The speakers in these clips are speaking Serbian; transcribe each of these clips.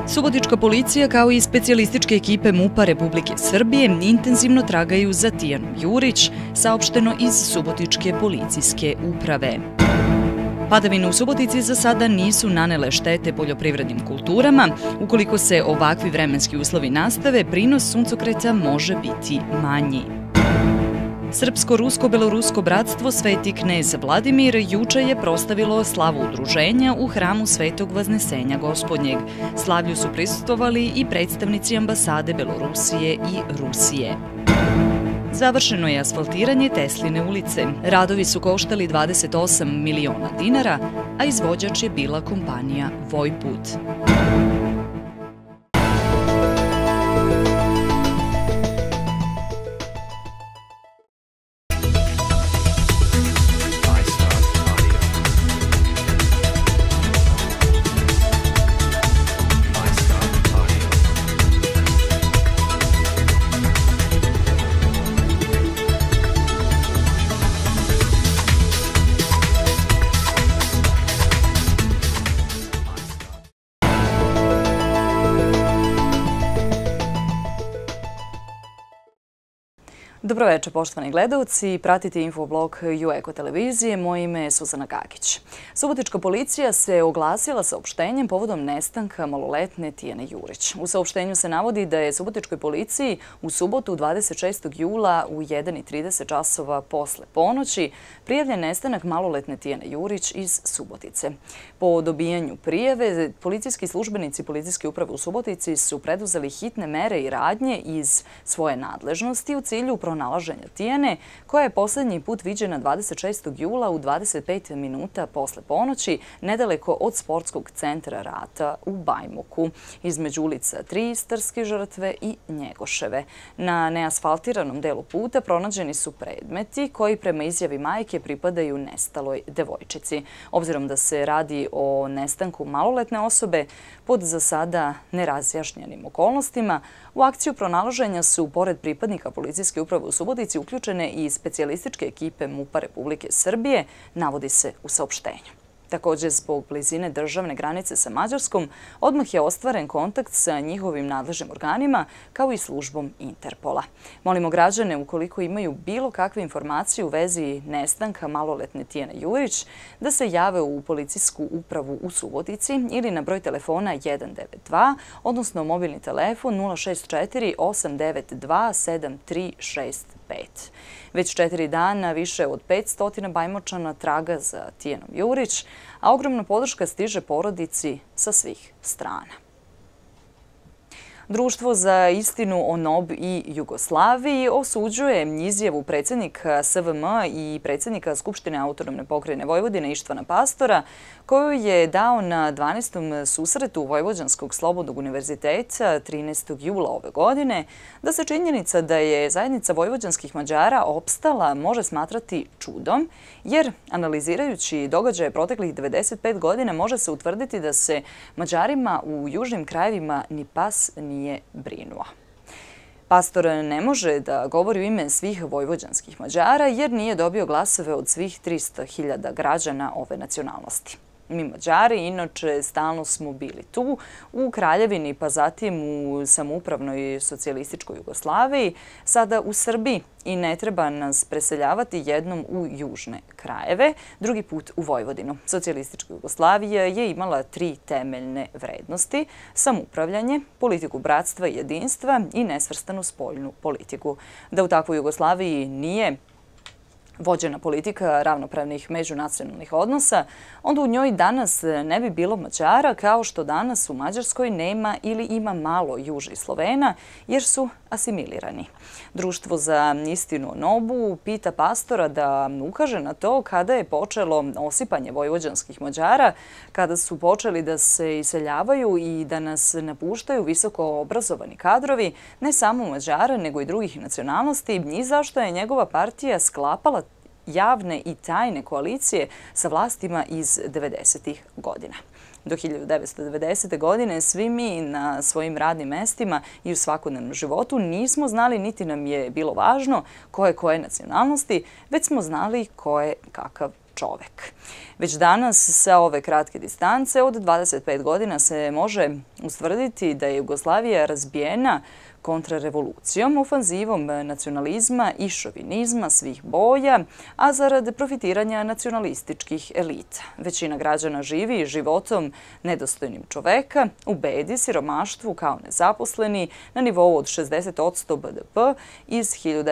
Subotička policija kao i specijalističke ekipe MUP-a Republike Srbije intenzivno tragaju za Tijanom Jurić, saopšteno iz Subotičke policijske uprave. Padavine u Subotici za sada nisu nanele štete poljoprivrednim kulturama. Ukoliko se ovakvi vremenski uslovi nastave, prinos suncokreta može biti manji. Srpsko-rusko-belorusko bratstvo Sveti knez Vladimir juče je proslavilo slavu udruženja u hramu Svetog Vaznesenja Gospodnjeg. Slavlju su prisustvovali i predstavnici ambasade Belorusije i Rusije. Završeno je asfaltiranje Tesline ulice. Radovi su koštali 28 miliona dinara, a izvođač je bila kompanija Vojput. Dobroveče, poštovani gledalci. Pratite infoblog UEKO televizije. Moje ime je Suzana Gagić. Subotička policija se oglasila saopštenjem povodom nestanka maloletne Tijane Jurić. U saopštenju se navodi da je Subotičkoj policiji u subotu 26. jula u 1:30 časova posle ponoći prijavljen nestanak maloletne Tijane Jurić iz Subotice. Po dobijanju prijave, policijski službenici Policijske uprave u Subotici su preduzeli hitne mere i radnje iz svoje nadležnosti u cilju pronalaženja Tijane, koja je posljednji put viđena 26. jula u 25 minuta posle ponoći, nedaleko od sportskog centra Rata u Bajmoku, između ulica 3 Istarske žrtve i Njegoševe. Na neasfaltiranom delu puta pronađeni su predmeti koji prema izjavi majke pripadaju nestaloj devojčici. Obzirom da se radi o nestanku maloletne osobe pod za sada nerazjašnjenim okolnostima, u akciju pronalaženja su, pored pripadnika Policijske uprave u Subotici, uključene i specijalističke ekipe MUP-a Republike Srbije, navodi se u saopštenju. Također, zbog blizine državne granice sa Mađarskom, odmah je ostvaren kontakt sa njihovim nadležnim organima, kao i službom Interpola. Molimo građane, ukoliko imaju bilo kakve informacije u vezi nestanka maloletne Tijane Jurić, da se jave u Policijsku upravu u Subotici ili na broj telefona 192, odnosno mobilni telefon 064 892 7365. Već 4 dana više od 500 Bajmočana traga za Tijanom Jurić, a ogromna podrška stiže porodici sa svih strana. Društvo za istinu o NOB i Jugoslaviji osuđuje izjavu predsjednika SVM i predsjednika Skupštine Autonomne pokrajine Vojvodine Ištvana Pastora, koju je dao na 12. susretu Vojvođanskog slobodnog univerziteta 13. jula ove godine, da se činjenica da je zajednica vojvođanskih Mađara opstala može smatrati čudom, jer analizirajući događaje proteklih 95 godina može se utvrditi da se Mađarima u južnim krajevima ni pas nije brinuo. Pastor ne može da govori u ime svih vojvođanskih Mađara jer nije dobio glasove od svih 300.000 građana ove nacionalnosti. Mi Mađari, inače, stalno smo bili tu, u Kraljevini, pa zatim u samoupravnoj socijalističkoj Jugoslaviji, sada u Srbiji, i ne treba nas preseljavati jednom u južne krajeve, drugi put u Vojvodinu. Socijalistička Jugoslavija je imala 3 temeljne vrednosti: samoupravljanje, politiku bratstva i jedinstva i nesvrstanu spoljnu politiku. Da u takvoj Jugoslaviji nije vođena politika ravnopravnih međunacionalnih odnosa, onda u njoj danas ne bi bilo Mađara, kao što danas u Mađarskoj nema ili ima malo Južnih Slovena, jer su asimilirani. Društvo za istinu o NOB-u pita Pastora da ukaže na to kada je počelo osipanje vojvođanskih Mađara, kada su počeli da se iseljavaju i da nas napuštaju visoko obrazovani kadrovi, ne samo Mađara, nego i drugih nacionalnosti, i zašto je njegova partija sklapala javne i tajne koalicije sa vlastima iz 90-ih godina. Do 1990. godine svi mi na svojim radnim mestima i u svakodnevnom životu nismo znali, niti nam je bilo važno ko je koje nacionalnosti, već smo znali ko je kakav čovek. Već danas sa ove kratke distance od 25 godina se može ustvrditi da je Jugoslavija razbijena kontrarevolucijom, ofanzivom nacionalizma i šovinizma svih boja, a zarad profitiranja nacionalističkih elita. Većina građana živi životom nedostojnim čoveka, u bedi, siromaštvu kao nezaposleni na nivou od 60% BDP iz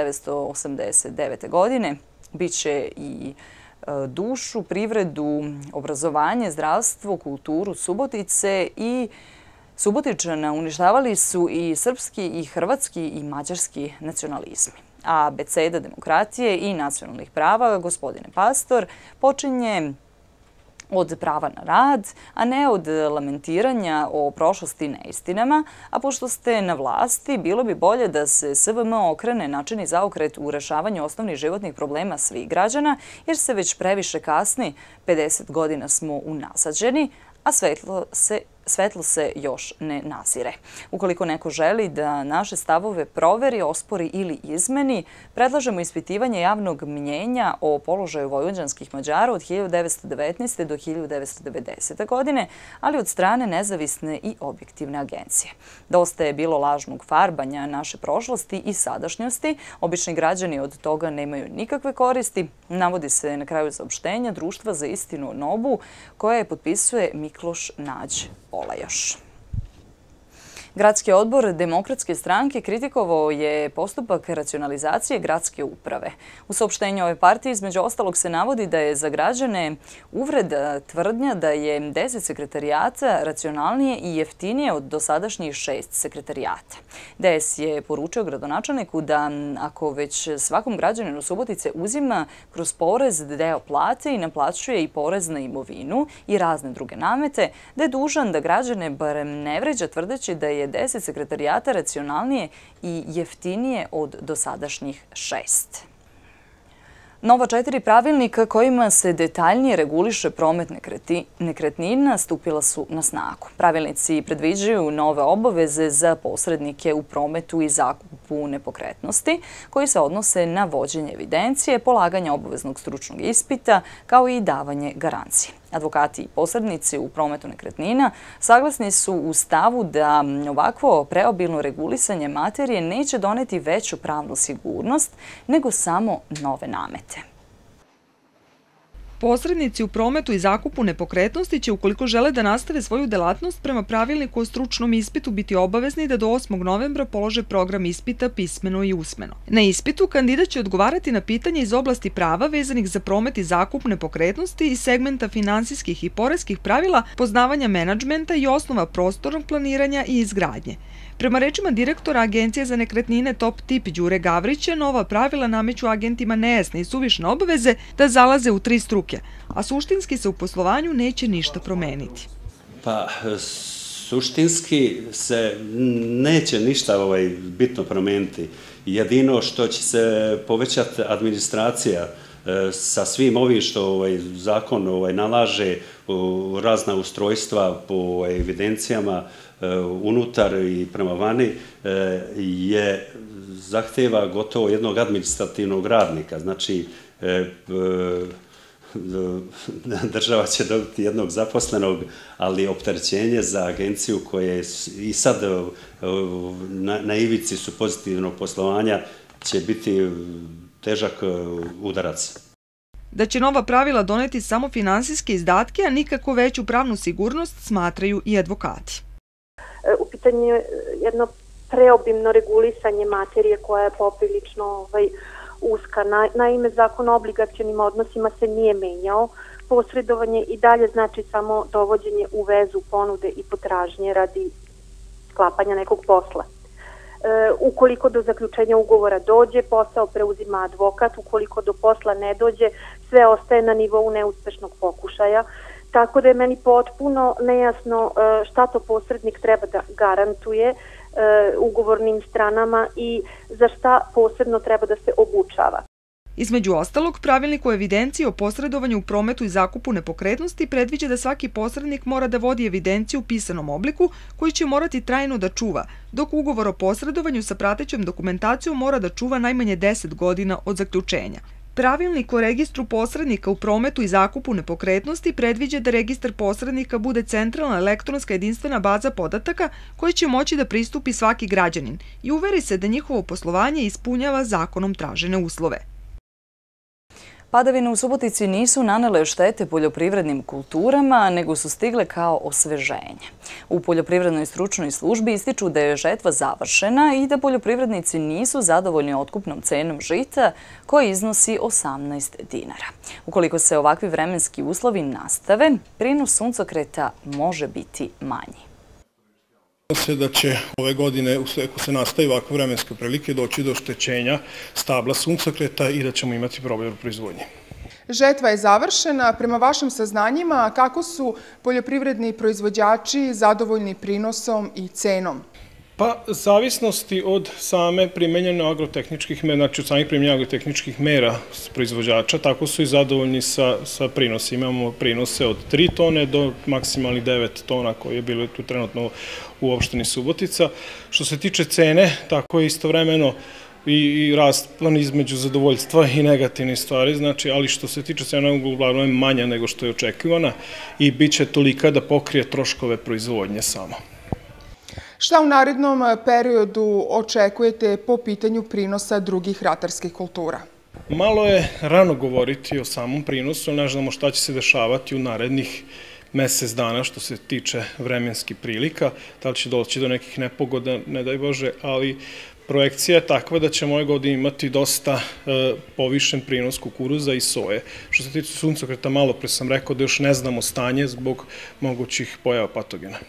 1989. godine. Biće i dušu, privredu, obrazovanje, zdravstvo, kulturu Subotice i Subotičana uništavali su i srpski, i hrvatski, i mađarski nacionalizmi. A abeceda demokratije i nacionalnih prava, gospodine Pastor, počinje od prava na rad, a ne od lamentiranja o prošlosti i neistinama, a pošto ste na vlasti, bilo bi bolje da se SVM okrene način i zaokret u rešavanju osnovnih životnih problema svih građana, jer se već previše kasni, 50 godina smo unazađeni, a svetlo se još ne nazire. Ukoliko neko želi da naše stavove proveri, ospori ili izmeni, predlažemo ispitivanje javnog mnjenja o položaju vojvođanskih Mađara od 1919. do 1990. godine, ali od strane nezavisne i objektivne agencije. Dosta je bilo lažnog farbanja naše prošlosti i sadašnjosti. Obični građani od toga nemaju nikakve koristi, navodi se na kraju saopštenja Društva za istinu o NOB-u, koje potpisuje Mikloš Nađ Olajoš. Gradski odbor Demokratske stranke kritikovao je postupak racionalizacije gradske uprave. U saopštenju ove partije između ostalog se navodi da je za građane uvreda tvrdnja da je 10 sekretarijata racionalnije i jeftinije od dosadašnjih 6 sekretarijata. DS je poručio gradonačelniku da ako već svakom građaninu Subotice uzima kroz porez deo plate i naplaćuje i porez na imovinu i razne druge namete, da je dužan da građane barem ne vređa tvrdeći da je 10 sekretarijata racionalnije i jeftinije od dosadašnjih 6. Nova 4 pravilnika kojima se detaljnije reguliše promet nekretnina stupila su na snagu. Pravilnici predviđaju nove obaveze za posrednike u prometu i zakupu nepokretnosti koji se odnose na vođenje evidencije, polaganje obaveznog stručnog ispita kao i davanje garancije. Advokati i posrednici u prometu nekretnina saglasni su u stavu da ovakvo preobilno regulisanje materije neće doneti veću pravnu sigurnost, nego samo nove namete. Posrednici u prometu i zakupu nepokretnosti će, ukoliko žele da nastave svoju delatnost, prema pravilniku o stručnom ispitu biti obavezni da do 8. novembra polože program ispita pismeno i usmeno. Na ispitu kandidat će odgovarati na pitanja iz oblasti prava vezanih za promet i zakup nepokretnosti i segmenta finansijskih i poreskih pravila, poznavanja menadžmenta i osnova prostornog planiranja i izgradnje. Prema rečima direktora Agencije za nekretnine Top Tip Đure Gavrića, nova pravila nameću agentima nejasne i suvišne obaveze da zalaze u 3 struke, a suštinski se u poslovanju neće ništa promeniti. Pa, suštinski se neće ništa bitno promeniti. Jedino što će se povećati administracija sa svim ovim što zakon nalaže, razna ustrojstva po evidencijama unutar i prema vani, je zahteva gotovo jednog administrativnog radnika. Znači, država će dobiti jednog zaposlenog, ali opterećenje za agenciju koje i sad na ivici su pozitivnog poslovanja će biti težak udarac. Da će nova pravila doneti samo finansijske izdatke, a nikako veću pravnu sigurnost, smatraju i advokati. U pitanju je jedno preobimno regulisanje materije koja je poprilično uska. Naime, zakon o obligacionim odnosima se nije menjao. Posredovanje i dalje znači samo dovođenje u vezu ponude i potražnje radi sklapanja nekog posla. Ukoliko do zaključenja ugovora dođe, posao preuzima advokat. Ukoliko do posla ne dođe, sve ostaje na nivou neuspešnog pokušaja. Tako da je meni potpuno nejasno šta to posrednik treba da garantuje ugovornim stranama i za šta posebno treba da se obučava. Između ostalog, pravilnik o evidenciji o posredovanju u prometu i zakupu nepokretnosti predviđa da svaki posrednik mora da vodi evidenciju u pisanom obliku koju će morati trajno da čuva, dok ugovor o posredovanju sa pratećom dokumentacijom mora da čuva najmanje 10 godina od zaključenja. Pravilnik o registru posrednika u prometu i zakupu nepokretnosti predviđa da registar posrednika bude centralna elektronska jedinstvena baza podataka koji će moći da pristupi svaki građanin i uveri se da njihovo poslovanje ispunjava zakonom tražene uslove. Padavine u Subotici nisu nanele štete poljoprivrednim kulturama, nego su stigle kao osveženje. U poljoprivrednoj stručnoj službi ističu da je žetva završena i da poljoprivrednici nisu zadovoljni otkupnom cenom žita koja iznosi 18 dinara. Ukoliko se ovakvi vremenski uslovi nastave, prinos suncokreta može biti manji. Se da će ove godine, ako se nastavi ovakve vremenske prilike, doći do oštećenja stabla suncokreta i da ćemo imati problem u proizvodnji. Žetva je završena. Prema vašim saznanjima, kako su poljoprivredni proizvođači zadovoljni prinosom i cenom? Pa, zavisnosti od same primenjene agrotehničkih mera, znači od samih primenjene agrotehničkih mera proizvođača, tako su i zadovoljni sa prinosima. Imamo prinose od 3 tone do maksimalnih 9 tona koje je bilo tu trenutno u opštini Subotica. Što se tiče cene, tako je istovremeno i raspon između zadovoljstva i negativnih stvari, znači, ali što se tiče cena, uglavnom je manja nego što je očekivana i bit će tolika da pokrije troškove proizvodnje samo. Šta u narednom periodu očekujete po pitanju prinosa drugih ratarskih kultura? Malo je rano govoriti o samom prinosu, ne znamo šta će se dešavati u narednih mesec dana što se tiče vremenskih prilika, da li će doći do nekih nepogoda, ne daj Bože, ali projekcija je takva da ćemo ove godine imati dosta povišen prinos kukuruza i soje. Što se tiče suncokreta, malo pre sam rekao da još ne znamo stanje zbog mogućih pojava patogena.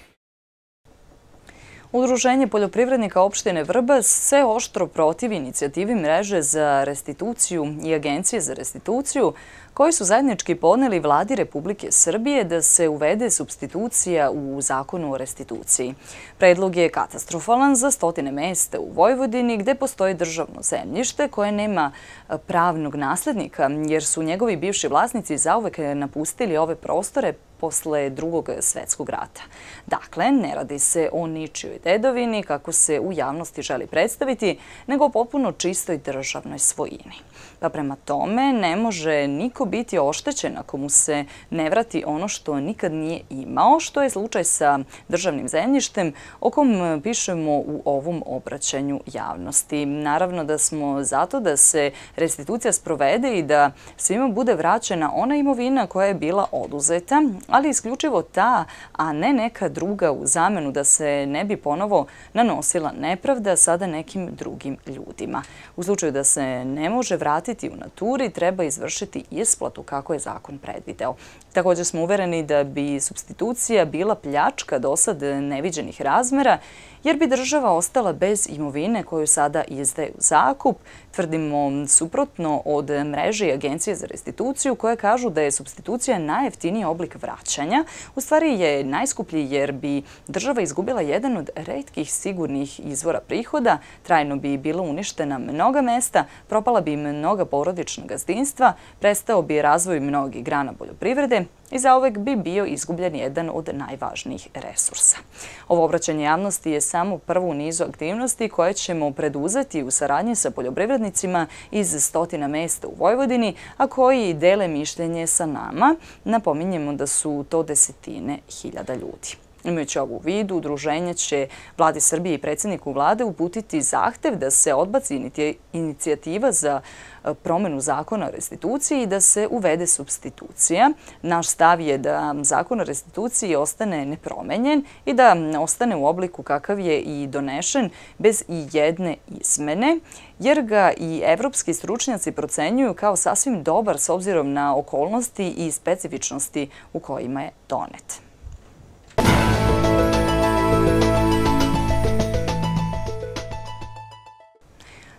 Udruženje poljoprivrednika opštine Vrbas se oštro protivi inicijativi Mreže za restituciju i Agencije za restituciju koji su zajednički podneli Vladi Republike Srbije da se uvede supstitucija u zakonu o restituciji. Predlog je katastrofalan za stotine mesta u Vojvodini gde postoji državno zemljište koje nema pravnog naslednika jer su njegovi bivši vlasnici zauvek napustili ove prostore posle Drugog svetskog rata. Dakle, ne radi se o ničijoj dedovini, kako se u javnosti želi predstaviti, nego o potpuno čistoj državnoj svojini. Pa prema tome ne može niko biti oštećen ako mu se ne vrati ono što nikad nije imao, što je slučaj sa državnim zemljištem o kom pišemo u ovom obraćanju javnosti. Naravno da smo zato da se restitucija sprovede i da svima bude vraćena ona imovina koja je bila oduzeta, ali isključivo ta, a ne neka druga u zamenu da se ne bi ponovo nanosila nepravda sada nekim drugim ljudima. U slučaju da se ne može vratiti u naturi, treba izvršiti isplatu kako je zakon predvideo. Također smo uvereni da bi supstitucija bila pljačka dosad neviđenih razmera, jer bi država ostala bez imovine koju sada izdaje u zakup. Tvrdimo suprotno od Mreže i Agencije za restituciju koje kažu da je supstitucija najjeftiniji oblik vraćanja. U stvari je najskuplji jer bi država izgubila jedan od retkih sigurnih izvora prihoda, trajno bi bila uništena mnoga mesta, propala bi mnoga porodična gazdinstva, prestao bi razvoj mnogih grana poljoprivrede i zauvek bi bio izgubljen jedan od najvažnijih resursa. Ovo obraćanje javnosti je samo prvo u nizu aktivnosti koje ćemo preduzeti u saradnji sa poljoprivrednicima iz stotina mesta u Vojvodini, a koji dele mišljenje sa nama. Napominjemo da su to desetine hiljada ljudi. Imajući ovo u vidu, udruženje će Vladi Srbije i predsjedniku Vlade uputiti zahtev da se odbaci inicijativa za promenu zakona o restituciji i da se uvede supstitucija. Naš stav je da zakon o restituciji ostane nepromenjen i da ostane u obliku kakav je i donešen bez i jedne izmene, jer ga i evropski stručnjaci procenjuju kao sasvim dobar s obzirom na okolnosti i specifičnosti u kojima je donet.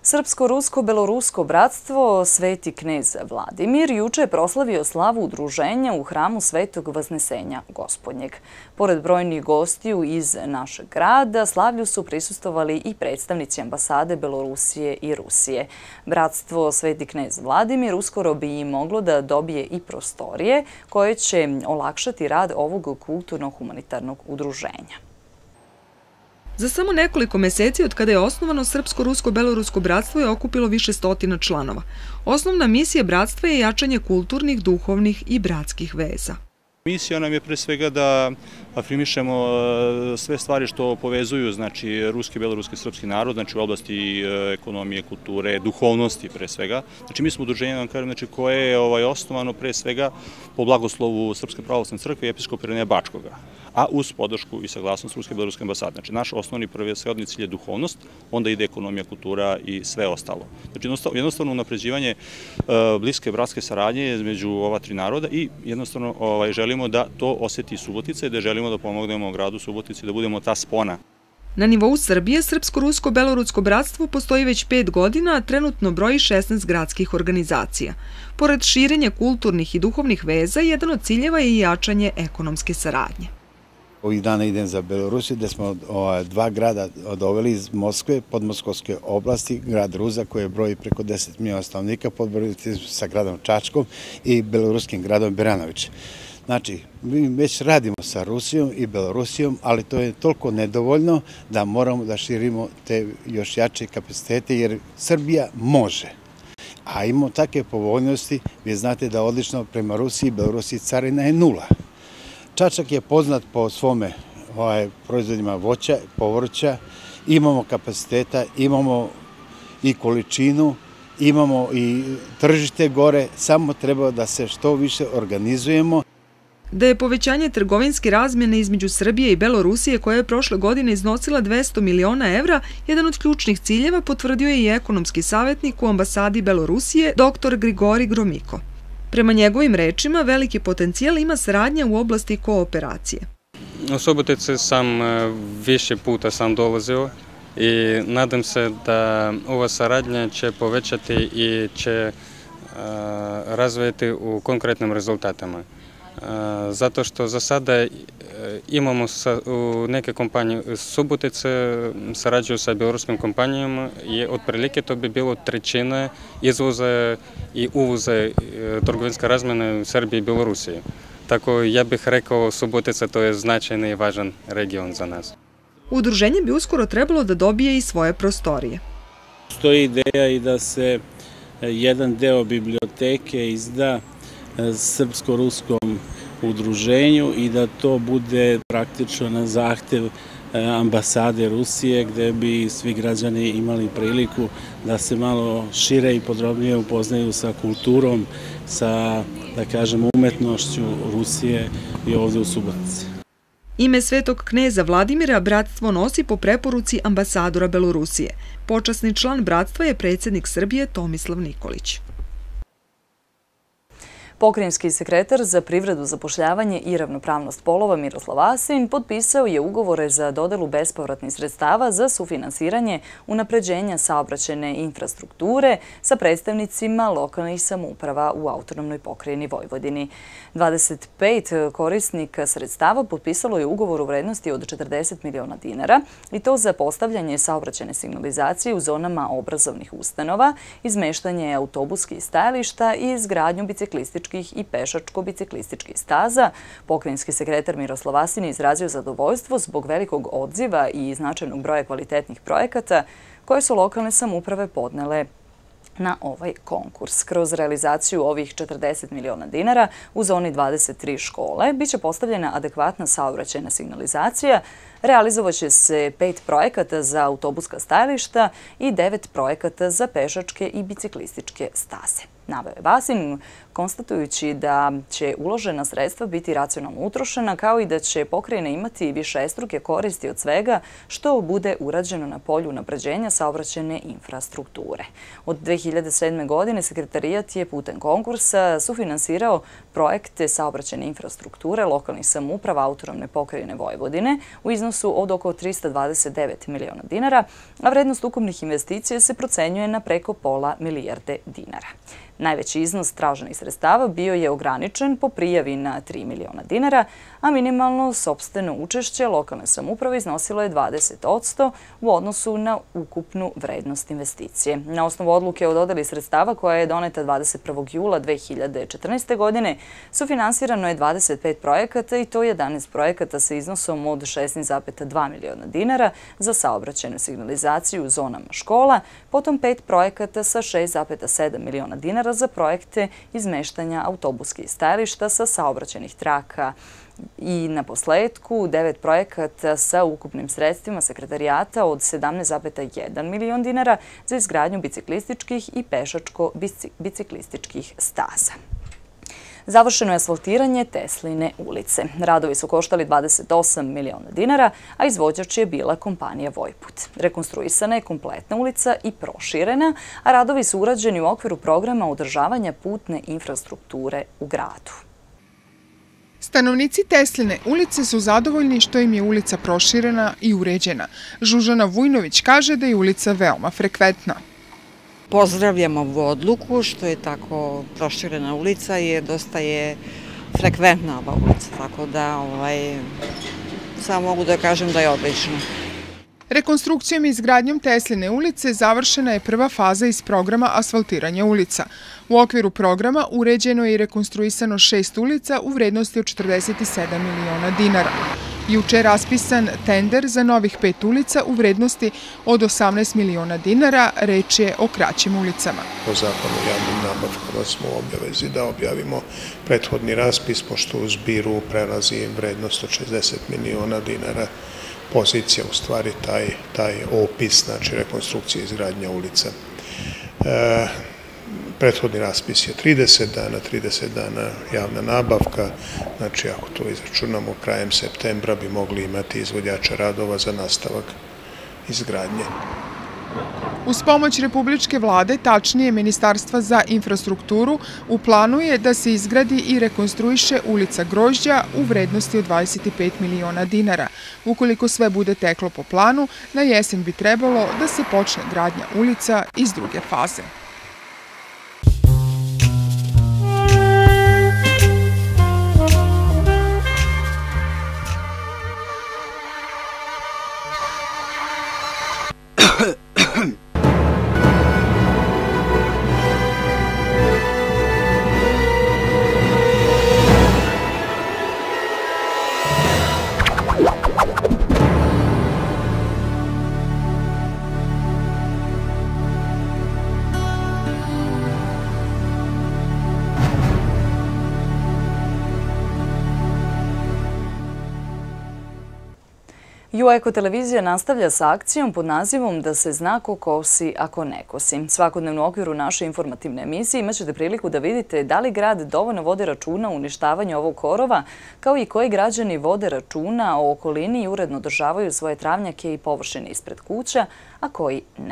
Srpsko-rusko-belorusko bratstvo Sveti knez Vladimir juče je proslavio slavu udruženja u hramu Svetog Vaznesenja Gospodnjeg. Pored brojnih gostiju iz našeg grada, slavlju su prisustvovali i predstavnici ambasade Belorusije i Rusije. Bratstvo Sveti knez Vladimir uskoro bi moglo da dobije i prostorije koje će olakšati rad ovog kulturno-humanitarnog udruženja. Za samo nekoliko meseci od kada je osnovano Srpsko-rusko-belorusko bratstvo je okupilo više stotina članova. Osnovna misija bratstva je jačanje kulturnih, duhovnih i bratskih veza. Misija nam je pre svega da afirmišemo sve stvari što povezuju, znači, ruski, beloruski, srpski narod, znači u oblasti ekonomije, kulture, duhovnosti pre svega. Znači mi smo udruženje, da vam kažem, znači, koje je osnovano pre svega po blagoslovu Srpske pravoslavne crkve i episkopa Irineja Bačkoga, a uz podršku i saglasnost Ruske i beloruske ambasade. Znači naš osnovni prvi svedni cilj je duhovnost, onda ide ekonomija, kultura i sve ostalo. Znači jednostavno unapređivanje bliske bratske saradnje između ova tri naroda i jednostavno želimo da to oseti Subotica i da želimo da pomognemo gradu Subotici da budemo ta spona. Na nivou Srbije Srpsko-rusko-belorusko bratstvo postoji već 5 godina, a trenutno broji 16 gradskih organizacija. Pored širenja kulturnih i duhovnih veza, jedan od ciljeva je i jačanje ekonomske saradnje. Ovih dana idem za Belorusiju, gde smo dva grada doveli iz Moskve, podmoskovske oblasti, grad Ruza koji broji preko 10 miliona stanovnika, podboriti sa gradom Čačkom i beloruskim gradom Beranović. Znači, mi već radimo sa Rusijom i Belorusijom, ali to je toliko nedovoljno da moramo da širimo te još jače kapacitete, jer Srbija može. A imamo takve povoljnosti, vi znate da odlično prema Rusiji i Belorusiji carina je 0. Čačak je poznat po svome proizvodima voća, povrća, imamo kapaciteta, imamo i količinu, imamo i tržište gore, samo treba da se što više organizujemo. Da je povećanje trgovinske razmjene između Srbije i Belorusije, koja je prošle godine iznosila 200 miliona evra, jedan od ključnih ciljeva, potvrdio je i ekonomski savjetnik u ambasadi Belorusije, dr. Grigori Gromiko. Prema njegovim rečima, veliki potencijal ima saradnja u oblasti kooperacije. U Subotici sam više puta dolazio i nadam se da ova saradnja će povećati i će razvijati u konkretnim rezultatima. Zato što za sada imamo u neke kompanije Subotice sarađuju sa beloruskim kompanijama i otprilike to bi bilo 1/3 izvoza i uvoza trgovinske razmjene u Srbiji i Belorusiji. Tako ja bih rekao Subotica to je značajni i važan region za nas. Udruženje bi uskoro trebalo da dobije i svoje prostorije. Stoji ideja i da se jedan deo biblioteke izda srpsko-ruskom udruženju i da to bude praktično na zahtev ambasade Rusije, gde bi svi građani imali priliku da se malo šire i podrobnije upoznaju sa kulturom, sa, da kažem, umetnošću Rusije i ovde u Subotici. Ime Svetog kneza Vladimira bratstvo nosi po preporuci ambasadora Belorusije. Počasni član bratstva je predsjednik Srbije Tomislav Nikolić. Pokrajinski sekretar za privredu, zapošljavanje i ravnopravnost polova Miroslav Asin potpisao je ugovore za dodelu bespovratnih sredstava za sufinansiranje unapređenja saobraćajne infrastrukture sa predstavnicima lokalnih samouprava u autonomnoj pokrajini Vojvodini. 25 korisnika sredstava potpisalo je ugovor u vrednosti od 40 miliona dinara i to za postavljanje saobraćajne signalizacije u zonama obrazovnih ustanova, izmeštanje autobuskih stajališta i izgradnju biciklističkih i pešačko-biciklističkih staza. Pokrajinski sekretar Miroslav Asin je izrazio zadovoljstvo zbog velikog odziva i značajnog broja kvalitetnih projekata koje su lokalne samouprave podnele na ovaj konkurs. Kroz realizaciju ovih 40 miliona dinara u zoni 23 škole biće postavljena adekvatna saobraćajna signalizacija, realizovaće se 5 projekata za autobuska stajališta i 9 projekata za pešačke i biciklističke staze. Naveo je Asin, konstatujući da će uložena sredstva biti racionalno utrošena, kao i da će pokrajina imati višestruke koristi od svega što bude urađeno na polju unapređenja saobraćajne infrastrukture. Od 2007. godine sekretarijat je putem konkursa sufinansirao projekte saobraćajne infrastrukture lokalnih samouprava autonomne pokrajine Vojvodine u iznosu od oko 329 miliona dinara, a vrednost ukupnih investicija se procenjuje na preko pola milijarde dinara. Najveći iznos traženih sredstava bio je ograničen po prijavi na 3 miliona dinara, a minimalno sopstveno učešće lokalne samouprave iznosilo je 20% u odnosu na ukupnu vrednost investicije. Na osnovu odluke o dodeli sredstava koja je doneta 21. jula 2014. godine sufinansirano je 25 projekata i to 11 projekata sa iznosom od 16,2 miliona dinara za saobraćajnu signalizaciju u zonama škola, potom 5 projekata sa 6,7 miliona dinara za projekte izmeštanja autobuskih stajališta sa saobraćajnih traka i na posledku 9 projekata sa ukupnim sredstvima sekretarijata od 17,1 milion dinara za izgradnju biciklističkih i pešačko-biciklističkih staza. Završeno je asfaltiranje Tesline ulice. Radovi su koštali 28 miliona dinara, a izvođač je bila kompanija Vojput. Rekonstruisana je kompletna ulica i proširena, a radovi su urađeni u okviru programa održavanja putne infrastrukture u gradu. Stanovnici Tesline ulice su zadovoljni što im je ulica proširena i uređena. Žužana Vujnović kaže da je ulica veoma frekventna. Pozdravljamo ovu odluku što je tako proširena ulica jer dosta je frekventna ova ulica, tako da samo mogu da kažem da je odlično. Rekonstrukcijom i izgradnjom Tesline ulice završena je prva faza iz programa asfaltiranja ulica. U okviru programa uređeno je i rekonstruisano 6 ulica u vrednosti od 47 miliona dinara. Juče je raspisan tender za novih 5 ulica u vrednosti od 18 miliona dinara, reč je o kraćim ulicama. Po zakonu o javnim nabavkama smo u obavezi da objavimo prethodni raspis, pošto u zbiru prelazi vrednost od 60 miliona dinara. Pozicija u stvari taj opis, znači rekonstrukcija i izgradnja ulica. Prethodni raspis je 30 dana javna nabavka, znači ako to izračunamo krajem septembra bi mogli imati izvođača radova za nastavak izgradnje. Uz pomoć Republičke vlade, tačnije Ministarstva za infrastrukturu, u planu je da se izgradi i rekonstruiše ulica Grožđa u vrednosti od 25 miliona dinara. Ukoliko sve bude teklo po planu, na jesen bi trebalo da se počne gradnja ulica iz druge faze. UEKO televizija nastavlja sa akcijom pod nazivom Da se zna ko kosi ako ne kosi. Svakodnevno u okviru naše informativne emisije imaćete priliku da vidite da li grad dovoljno vode računa o uništavanju ovog korova, kao i koji građani vode računa o okolini i uredno održavaju svoje travnjake i površine ispred kuća, a koji ne.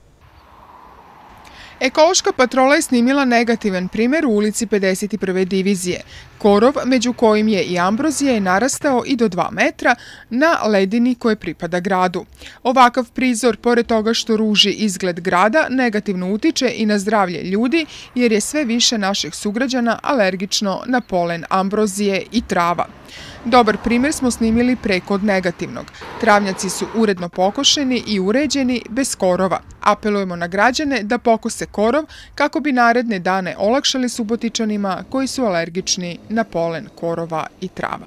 Ekološka patrola je snimila negativan primer u ulici 51. divizije. Korov, među kojim je i ambrozija, je narastao i do 2 metra na ledini koje pripada gradu. Ovakav prizor, pored toga što ruži izgled grada, negativno utiče i na zdravlje ljudi, jer je sve više naših sugrađana alergično na polen ambrozije i trava. Dobar primer smo snimili preko od negativnog. Travnjaci su uredno pokošeni i uređeni bez korova. Apelujemo na građane da pokose korov kako bi naredne dane olakšali Subotičanima koji su alergični na polen korova i trava.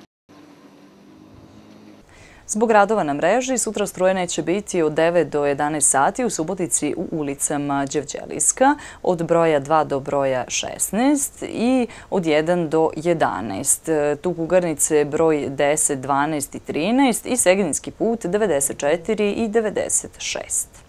Zbog radova na mreži, sutra struje neće biti od 9 do 11 sati u Subotici u ulicama Đevđeliska, od broja 2 do broja 16 i od 1 do 11. Tu Kugarnice broj 10, 12 i 13 i Segedinski put 94 i 96.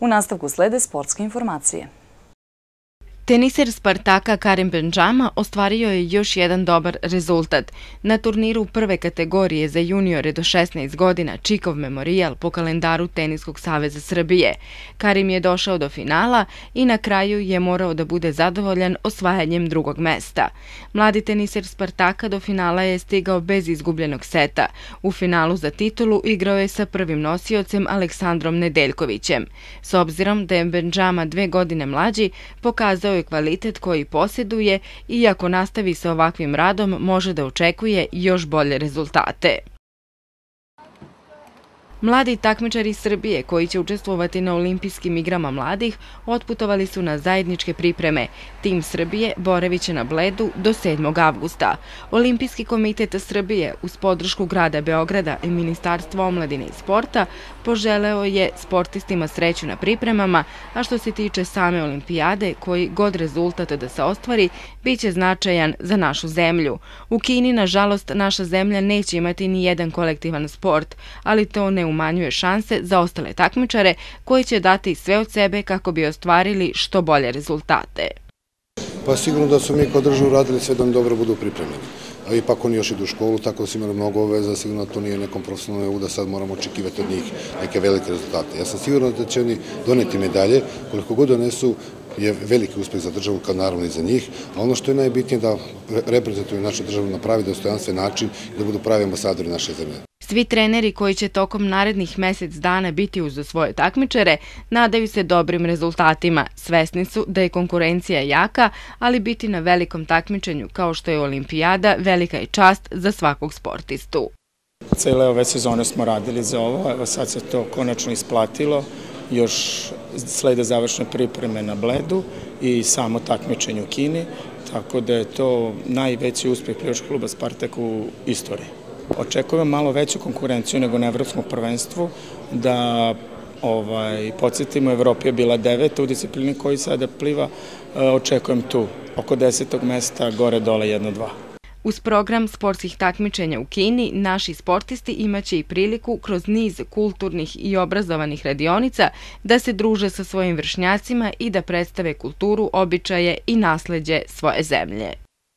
U nastavku slede sportske informacije. Teniser Spartaka Karim Bendžama ostvario je još jedan dobar rezultat. Na turniru prve kategorije za juniore do 16 godina Čikov memorijal po kalendaru Teniskog saveza Srbije. Karim je došao do finala i na kraju je morao da bude zadovoljan osvajanjem drugog mesta. Mladi teniser Spartaka do finala je stigao bez izgubljenog seta. U finalu za titulu igrao je sa prvim nosiocem Aleksandrom Nedeljkovićem. S obzirom da je Bendžama 2 godine mlađi, pokazao je kvalitet koji posjeduje i ako nastavi sa ovakvim radom može da očekuje još bolje rezultate. Mladi takmičari Srbije koji će učestvovati na olimpijskim igrama mladih otputovali su na zajedničke pripreme. Tim Srbije boraviće na Bledu do 7. avgusta. Olimpijski komitet Srbije uz podršku grada Beograda i Ministarstva omladine i sporta poželeo je sportistima sreću na pripremama, a što se tiče same olimpijade, koji god rezultat da se ostvari, bit će značajan za našu zemlju. U Kini, nažalost, naša zemlja neće imati ni jedan kolektivan sport, ali to ne umanjuje šanse za ostale takmičare koji će dati sve od sebe kako bi ostvarili što bolje rezultate. Pa sigurno da su mi kao državu radili sve da nam dobro budu pripremljeni. A ipak oni još idu u školu, tako da su imali mnogo obaveza, sigurno to nije nekom profesionalnom da sad moramo očekivati od njih neke velike rezultate. Ja sam siguran da će oni doneti medalje, koliko god donesu je veliki uspeh za državu, kao naravno i za njih, a ono što je najbitnije da reprezentuju našu državu na pravi dostojanstven način i da budu pravi ambasadori naše zemlje. Svi treneri koji će tokom narednih mesec dana biti uz svoje takmičare nadaju se dobrim rezultatima. Svesni su da je konkurencija jaka, ali biti na velikom takmičenju kao što je olimpijada velika je čast za svakog sportistu. Cele ove sezone smo radili za ovo, evo sad se to konačno isplatilo, još slede završne pripreme na Bledu i samo takmičenje u Kini, tako da je to najveći uspeh plivačkog kluba Spartak u istoriji. Očekujem malo veću konkurenciju nego na evropskom prvenstvu, da podsjetimo, Evropa je bila 9. u disciplini koji sada pliva, očekujem tu oko 10. mesta, gore dole 1-2. Uz program sportskih takmičenja u Kini, naši sportisti imaće i priliku kroz niz kulturnih i obrazovanih radionica da se druže sa svojim vršnjacima i da predstave kulturu, običaje i nasleđe svoje zemlje.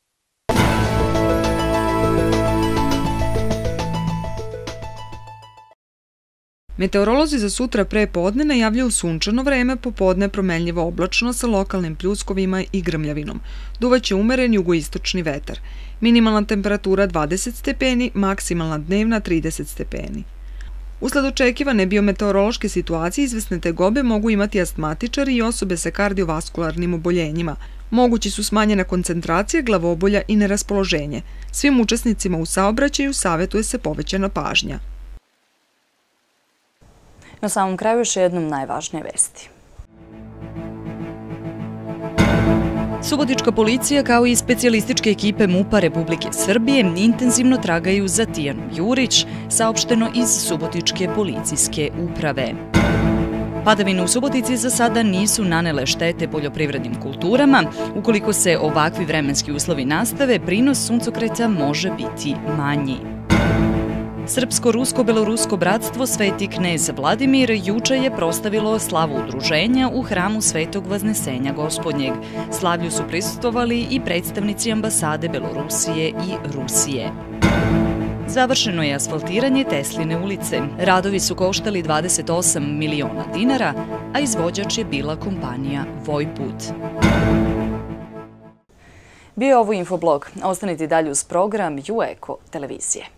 Meteorolozi za sutra pre podne najavljuju sunčano vreme, popodne promenljivo oblačno sa lokalnim pljuskovima i grmljavinom. Duvaće umeren jugoistočni vetar. Minimalna temperatura 20 stepeni, maksimalna dnevna 30 stepeni. Usled očekivane biometeorološke situacije izvesne tegobe mogu imati astmatičari i osobe sa kardiovaskularnim oboljenjima. Mogući su smanjena koncentracija, glavobolja i neraspoloženje. Svim učesnicima u saobraćaju savjetuje se povećana pažnja. Na samom kraju još jednom najvažnije vesti. Subotička policija kao i specijalističke ekipe MUP-a Republike Srbije intenzivno tragaju za Tijanom Jurić, saopšteno iz Subotičke policijske uprave. Padavine u Subotici za sada nisu nanele štete poljoprivrednim kulturama. Ukoliko se ovakvi vremenski uslovi nastave, prinos suncokreta može biti manji. Srpsko-rusko-belorusko bratstvo Sveti knez Vladimir juče je proslavilo slavu udruženja u hramu Svetog Vaznesenja Gospodnjeg. Slavlju su prisustvovali i predstavnici ambasade Belorusije i Rusije. Završeno je asfaltiranje Tesline ulice. Radovi su koštali 28 miliona dinara, a izvođač je bila kompanija Vojput. Bio je ovo Infoblog. Ostanite dalje uz program UEKO televizije.